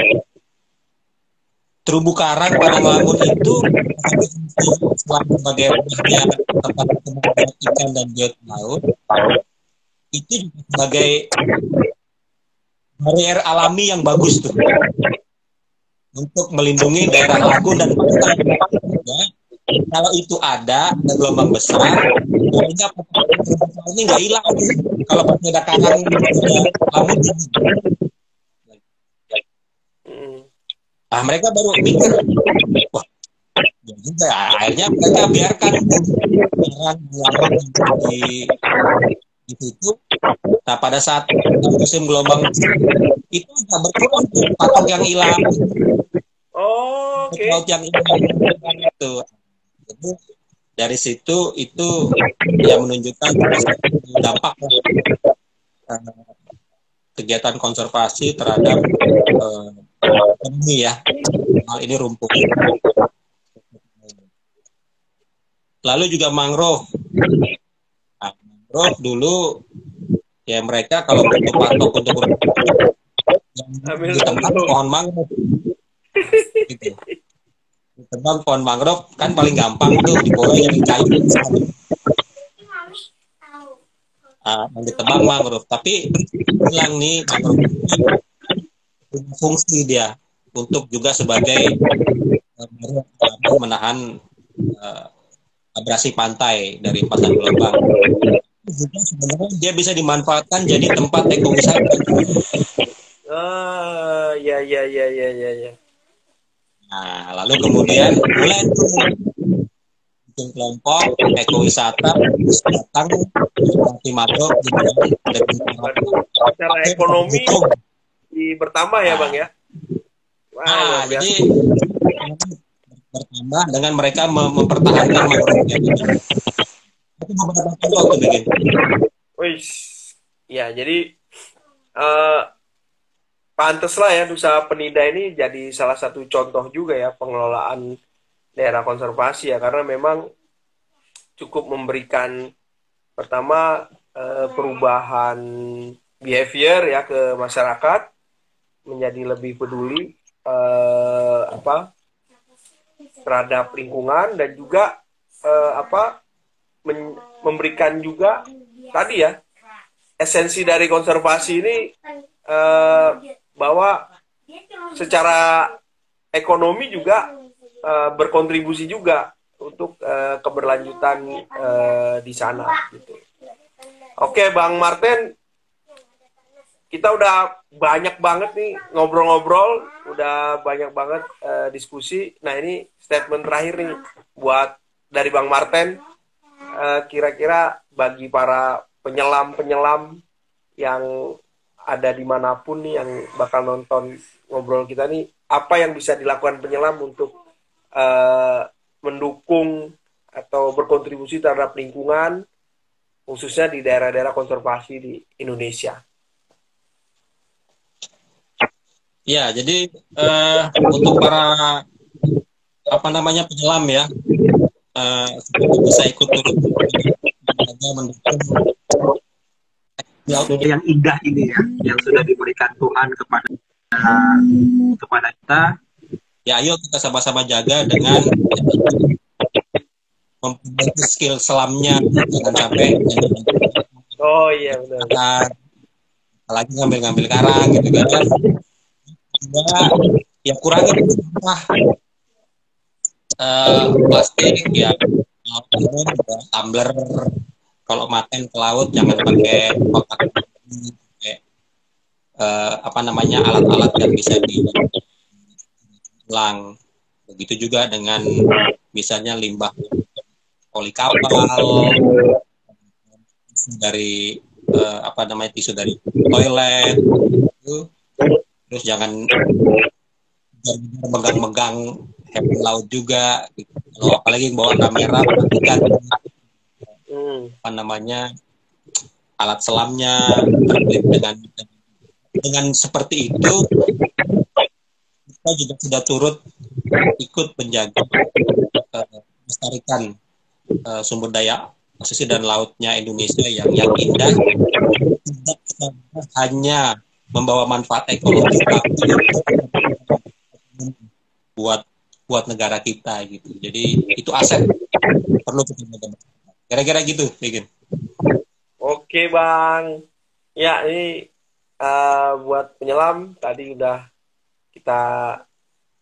terumbu karang padang lamun itu selain sebagai tempat pertumbuhan ikan dan biota laut itu juga sebagai barrier alami yang bagus tuh. untuk melindungi daerah lagu dan pantai. Ya. Kalau itu ada ada gelombang besar, sehingga ini nggak hilang. Kalau pas ada karang, ada lamun, Hmm. nah mereka baru mikir, wah, ya juga. Akhirnya mereka biarkan karang di di situ. Nah pada saat musim gelombang itu nggak berkurang tuh patok yang hilang, Oh, oke. laut yang hilang itu. Jadi dari situ itu ya menunjukkan dampak eh, kegiatan konservasi terhadap eh, ini ya, hal ini rumput. Lalu juga mangrove. Nah, mangrove dulu ya mereka kalau butuh patok untuk yang Ambil ditebang dulu. pohon mangrove gitu. Ditebang pohon mangrove kan paling gampang tuh dibawa yang kayu. Nah, yang ditebang mangrove, tapi bilang nih mangrove punya fungsi dia untuk juga sebagai uh, menahan uh, abrasi pantai dari pasang gelombang. Juga sebenarnya dia bisa dimanfaatkan jadi tempat ekowisata. Ah, ya, ya, ya, ya, ya, ya. Nah, lalu kemudian mulai bikin kelompok ekowisata, datang seperti masuk gitu kan, Waduh, secara ekonomi di bertambah ya, Bang nah, ya. Wah, nah, luar jadi biasa. bertambah dengan mereka mem mempertahankan mangrove-nya. Itu beberapa contoh tuh bikin. Wih. Ya, jadi eh pantes lah ya Nusa Penida ini jadi salah satu contoh juga ya pengelolaan daerah konservasi ya karena memang cukup memberikan pertama eh, perubahan behavior ya ke masyarakat menjadi lebih peduli eh, apa terhadap lingkungan dan juga eh, apa men- memberikan juga tadi ya esensi dari konservasi ini eh, bahwa secara ekonomi juga eh, berkontribusi juga untuk eh, keberlanjutan eh, di sana gitu. Oke, Bang Martin, kita udah banyak banget nih ngobrol-ngobrol, udah banyak banget uh, diskusi. Nah ini statement terakhir nih buat dari Bang Martin, uh, kira-kira bagi para penyelam-penyelam yang ada dimanapun nih yang bakal nonton ngobrol kita nih, apa yang bisa dilakukan penyelam untuk uh, mendukung atau berkontribusi terhadap lingkungan, khususnya di daerah-daerah konservasi di Indonesia. Ya, jadi uh, untuk para apa namanya penyelam ya, uh, bisa ikut turut mendukung laut yang indah ini ya, yang sudah diberikan Tuhan kepada uh, kepada kita. Ya, ayo kita sama-sama jaga dengan memperbaiki skill selamnya, jangan sampai oh iya benar. Lagi ngambil-ngambil karang gitu kan. Ya, ya kurangi sampah uh, plastik ya, tumbler kalau makan ke laut jangan pakai kotak pakai uh, apa namanya alat-alat yang bisa diulang. Begitu juga dengan misalnya limbah oli kapal dari uh, apa namanya tisu dari toilet itu, terus jangan megang-megang hewan laut juga gitu. Kalau apalagi bawa kamera perhatikan apa namanya alat selamnya terkait dengan dengan seperti itu kita juga sudah turut ikut menjaga uh, melestarikan uh, sumber daya pesisir dan lautnya Indonesia yang yang indah, tidak hanya membawa manfaat ekologi tapi buat buat negara kita gitu. Jadi itu aset perlu kita jaga. Kira-kira gitu, bikin. Oke Bang. Ya ini uh, buat penyelam tadi udah kita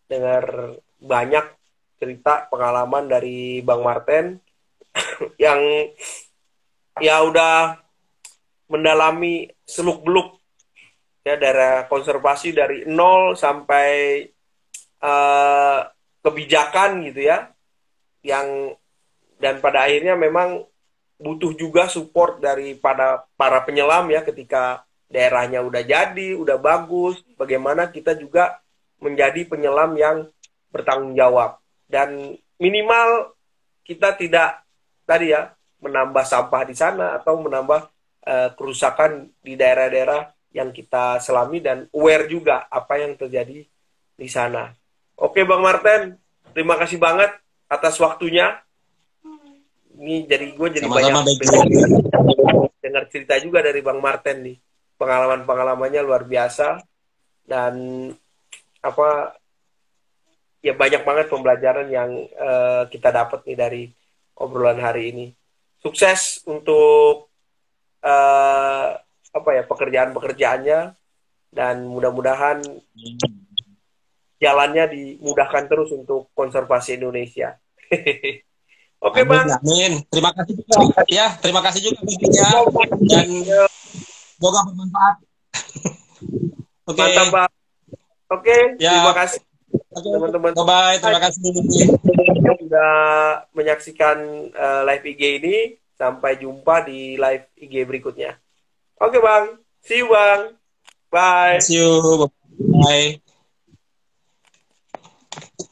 dengar banyak cerita pengalaman dari Bang Martin yang ya udah mendalami seluk-beluk ya daerah konservasi dari nol sampai uh, kebijakan gitu ya, yang dan pada akhirnya memang butuh juga support daripada para penyelam ya, ketika daerahnya udah jadi, udah bagus, bagaimana kita juga menjadi penyelam yang bertanggung jawab dan minimal kita tidak tadi ya menambah sampah di sana atau menambah uh, kerusakan di daerah-daerah yang kita selami dan aware juga apa yang terjadi di sana. Oke Bang Martin, terima kasih banget atas waktunya. Ini jadi gue jadi Sama-sama, banyak dengar cerita juga dari Bang Martin nih. Pengalaman-pengalamannya luar biasa dan apa ya banyak banget pembelajaran yang uh, kita dapat nih dari obrolan hari ini. Sukses untuk uh, apa ya pekerjaan-pekerjaannya dan mudah-mudahan jalannya dimudahkan terus untuk konservasi Indonesia. Oke, amin, Bang. Amin. Terima kasih juga. Ya, terima kasih juga bimbingnya dan semoga bermanfaat. Oke. Okay. Mantap, Bang. Oke, okay, ya. Terima kasih teman-teman. Bye bye, terima kasih yang sudah menyaksikan uh, live I G ini. Sampai jumpa di live I G berikutnya. Oke, okay, Bang. See you, Bang. Bye. See you. Bye.